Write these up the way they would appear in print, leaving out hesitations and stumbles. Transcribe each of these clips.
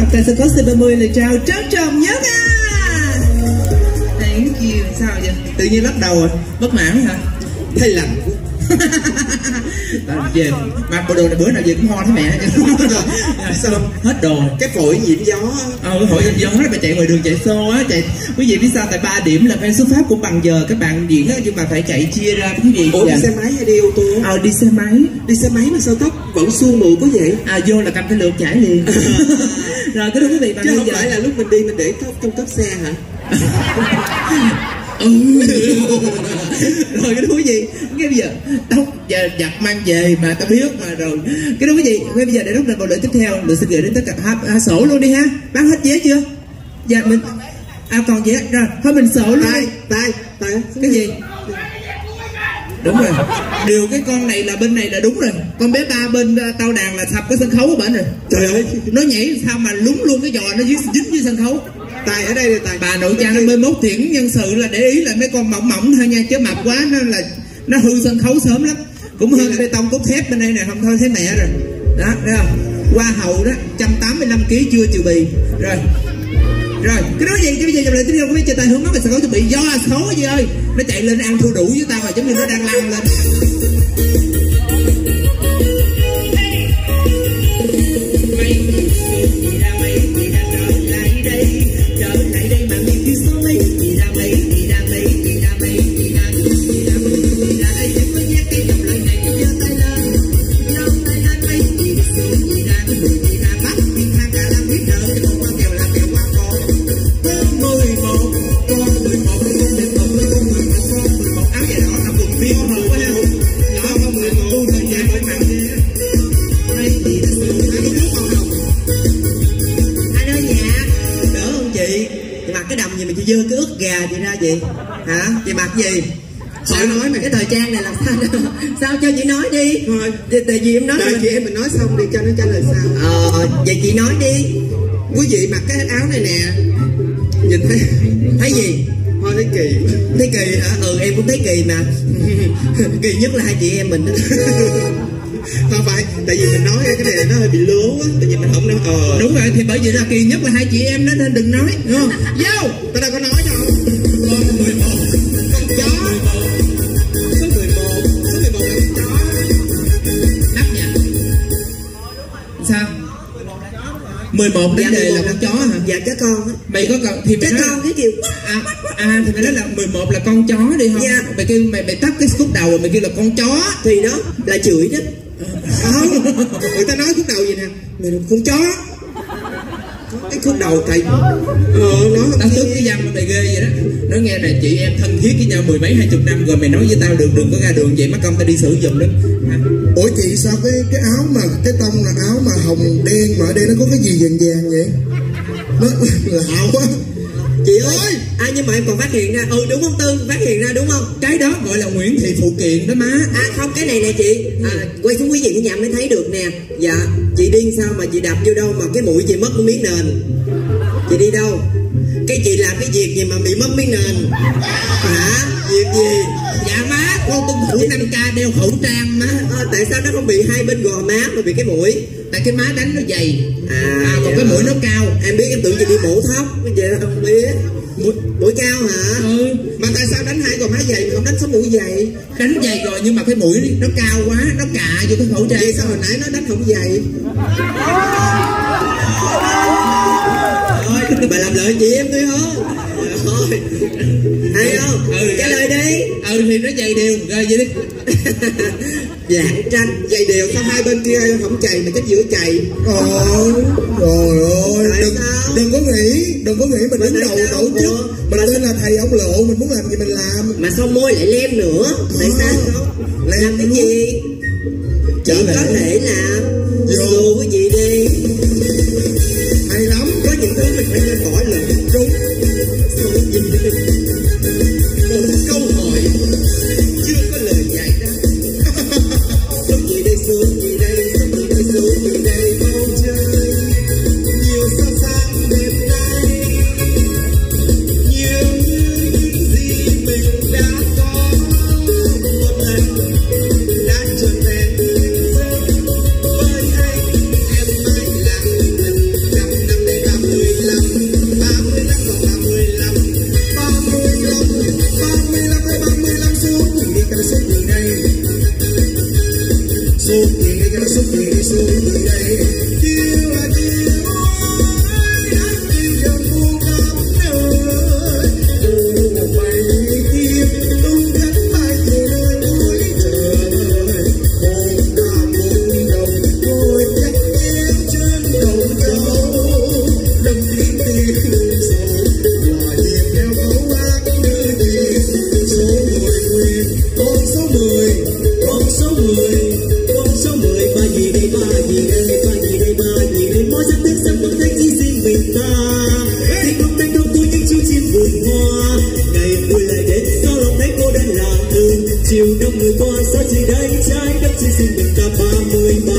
tại sân khấu C30 lời chào trân trọng nhất Thank you. Sao vậy? Tự nhiên bắt đầu rồi. Bất mãn hả? Thấy lạnh về mặc bộ đồ này bữa nào về cũng ho thấy mẹ sao hết đồ cái phổi nhiễm gió. Cái phổi nhiễm gió đó, chạy ngoài đường chạy xô á, chạy quý vị biết sao? Tại 3 điểm là phải xuất phát cũng bằng giờ các bạn diễn á, nhưng mà phải chạy chia ra quý vị. Ủa, đi xe máy hay đi ô tô? Đi xe máy. Đi xe máy mà sao tóc vẫn suôn mượt quá vậy? Vô là cầm cái lượt chạy liền. Rồi cái đó quý vị bạn chứ không phải là lúc mình đi mình để tóc trong cốp xe hả? Rồi cái thú gì cái bây giờ tóc giờ giặt mang về mà tao biết mà. Rồi cái đó cái gì bây giờ để rút ra bộ lựa tiếp theo, lựa sẽ gửi đến tất cả sổ luôn đi ha. Bán hết vé chưa? Dạ mình còn vé rồi thôi mình sổ luôn. Tay cái gì? Đúng rồi, điều cái con này là bên này là đúng rồi. Con bé ba bên tao đàn là sập cái sân khấu của bệnh rồi. Trời ơi, nó nhảy sao mà lúng luôn cái giò nó dính dưới sân khấu. Tài ở đây là Tài. Bà nội trang 51 tuyển nhân sự là để ý là mấy con mỏng mỏng thôi nha, chứ mập quá nó hư sân khấu sớm lắm. Cũng hơn bê tông cốt thép bên đây nè, không thôi thấy mẹ rồi. Đó, thấy không? Hoa hậu đó 185 kg chưa trừ bì. Rồi cái đó gì? Cái bây giờ dòng lại tiếp theo có biết cho Tài hướng nó về sân khấu chuẩn bị do số gì ơi. Nó chạy lên ăn thua đủ với tao mà giống như nó đang lăn lên. Dơ cái ức gà gì ra vậy hả? Chị mặc gì? Chị nói mà cái thời trang này làm sao sao cho chị nói đi thôi. Tại vì em nói mình... chị em mình nói xong đi cho nó trả lời sao. Vậy chị nói đi. Quý vị mặc cái áo này nè, nhìn thấy gì? Thôi thấy kỳ. Thấy kỳ hả? Em cũng thấy kỳ mà. Kỳ nhất là hai chị em mình. Không phải, tại vì mình nói cái này nó hơi bị lố á, tại vì mình không nói Đúng rồi, thì bởi vì là kỳ nhất là hai chị em đó nên đừng nói, đúng không? Vô! Tao đâu có nói đâu. Con 11, con chó. Số 11 là con chó. Đắp nha. Sao? 11 đến đề là con chó hả? Dạ cái con á. Mày có con thì cái con cái kiểu thì mày nói là 11 là con chó đi không? Dạ. Mày kêu mày tắt cái khúc đầu rồi mày kêu là con chó thì đó là chửi đó. Không, người ta nói khúc đầu gì nè, mày là con chó. Cái khúc đầu tại nó tao tức cái văn mày ghê vậy đó. Nó nghe là chị em thân thiết với nhau 10 mấy 20 năm rồi mày nói với tao đừng có ra đường vậy mất công tao đi xử giùm lắm. Ủa chị sao cái áo mà cái tông là áo mà hồng đen mà ở đây nó có cái gì vàng vàng vậy? Nó lạ quá. Chị ơi, nhưng mà em còn phát hiện ra, đúng không Tư, phát hiện ra đúng không? Cái đó gọi là Nguyễn Thị phụ kiện đó má. Không, cái này nè chị, quay xuống quý vị cái nhà mới thấy được nè. Dạ, chị điên sao mà chị đạp vô đâu mà cái mũi chị mất một miếng nền? Chị đi đâu? Cái chị làm cái việc gì mà bị mất miếng nền? Hả? Việc gì? Dạ má, con tuân thủ 5K đeo khẩu trang má. Tại sao nó không bị hai bên gò má mà bị cái mũi? Tại cái má đánh nó dày. Còn cái đó. mũi nó cao. Em biết, em tưởng chị đi mổ thóc. Cái gì đó không biết. Mũi cao hả? Mà tại sao đánh hai gò má dày mà không đánh số mũi dày? Đánh dày rồi nhưng mà cái mũi nó cao quá, nó cạ vô cái khẩu trang. Vậy sao hồi nãy nó đánh không dày? Thôi, bà làm lợi chị em tôi không? Thôi, hay không? Trả lời đi. Thì nó dày đều, rồi vậy đi. Dạng tranh, dày đều, sao hai bên kia không chày mà cái giữa chày? Trời ơi, đừng có nghĩ mình đứng đầu tổ chức. Mình tên là thầy ông Lộ, mình muốn làm gì mình làm. Mà sao môi lại lem nữa? Tại sao không? Làm cái gì? Chị có thể làm. Vô cái gì đi. Hay lắm. Có những thứ mình phải nên hỏi là đúng. Sao cái gì đi. Một câu hỏi chưa có lời giải đáp. Sống gì đây, xuống gì đây, sống gì đây, xuống gì đây, bầu trời nhiều sao sáng đêm nay, nhiều như những gì mình đã có. Một lần đã trở về người dân với anh, em mãi người qua sao chỉ đây trái đất chỉ xin mình ta 33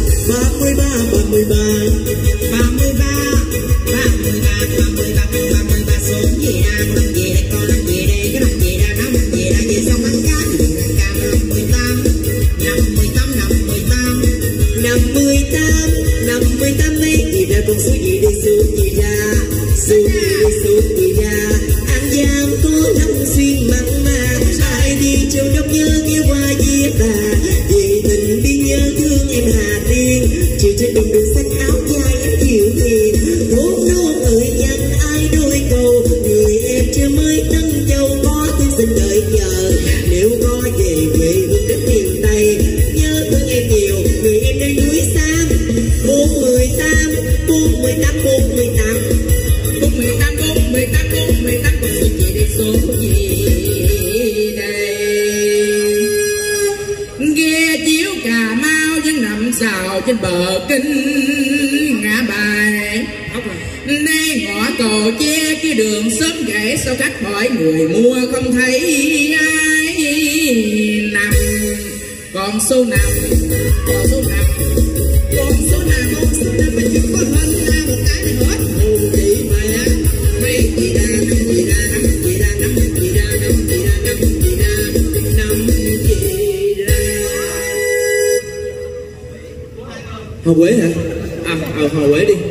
số gì ra làm gì đây con làm gì đây cái làm gì ra nó làm gì ra gì xong ăn cá thì làm cam 58 mấy gì ra con số gì đây số gì ra An Giang có năm xuyên mặn mà ai đi châu đốc nhớ nghe qua với bà vì tình đi nhớ thương em Hà Tiên chiều trên đường xanh áo dài em chịu hiền hốt nốt ơi nhắn ai đôi câu người em chưa mới tân châu có tôi xin đợi chờ nếu có về quê hương đất miền Tây nhớ thương em nhiều người em đang núi Sam 418 còn số gì đây số gì đây ghe chiếu Cà Mau vẫn nằm xào trên bờ kinh ngã bài nay ngõ cầu che cái đường sớm gãy sao khách hỏi người mua không thấy ai nằm còn số nào mà chưa có hơn ra một cái này hết hù chị mày á mấy chị ra năm chị ra Hồ Quế hả? Hồ Quế đi.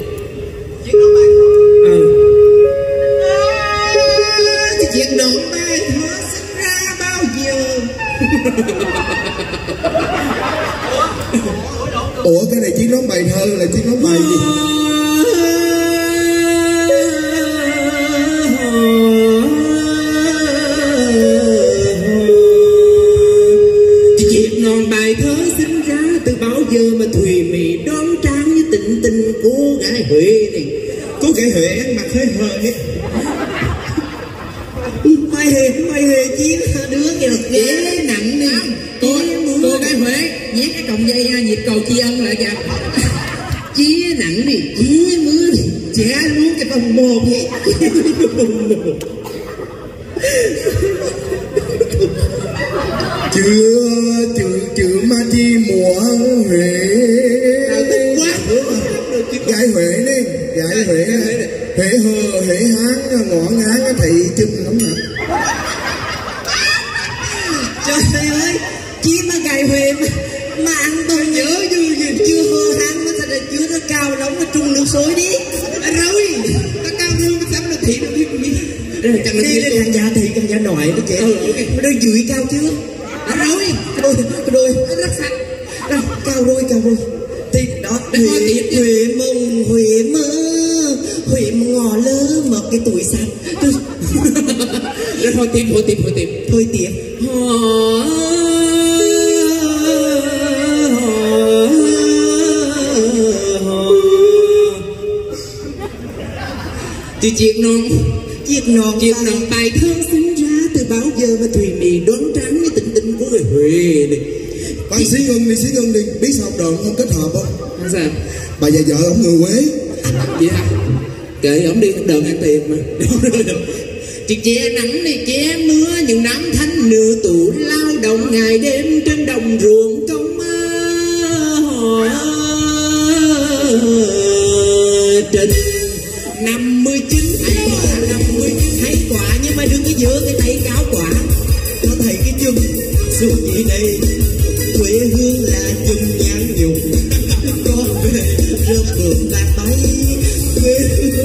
Cái chuyện nộn bài thơ sinh ra bao giờ? Ủa cái này chiến nón bài thơ là chiến nón bài gì? Chuyện non bài thơ sinh ra từ bao giờ mà thùy mị đón trang như tình cô gái Huế này. Cô gái Huế ăn mặc hơi hờ ấy. Mày hề chiến đứa kìa ghế nặng đi. Cô gái Huế nhét cái cọng dây nhịp cầu tri ân lại kìa. Chia nặng đi, chia mưa đi, trẻ muốn cái vòng một vậy. Chữ ma chi mùa Huế. Gái Huế đi, gái Huế hờ, Huế hán, ngõ ngán thị chưng lắm hả? Trời ơi, chi mà gái Huế mà ăn tôi nhớ như gì chưa hơ hán nó thật là chưa nó cao lắm nó trung nước sôi đi. Rồi, nó cao hơn nó sắm nó thị nó biết không biết. Chẳng là kia thằng già thị thằng già nội nó kìa. Nó dưới cao chưa? Rồi, rất sạch. Cao rồi. Thì đó, Huế ngò lơ mà cái tuổi xanh. Rồi thôi tiếp. Chiếc non bài thơ sinh ra từ bao giờ mà thùy mị đoán trắng như tình của người Huế này. Bạn xí ngưng đi, biết sao đoạn không kết hợp không? Sao? Bà già vợ ông người Huế. Vậy hả? Kệ ổng đi đờn ăn tiền mà. Chị che nắng này che mưa những năm thanh nữ tụ lao động ngày đêm trên đồng ruộng công trình 59 hay quả nhưng mà đừng có giữa cái tay cáo quả nó thấy cái chân dù gì đây quê hương là chân nhãn nhục có rơm bướm bạc bay quê hương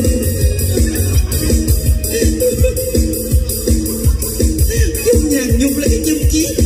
chân nhãn nhục là cái chân chí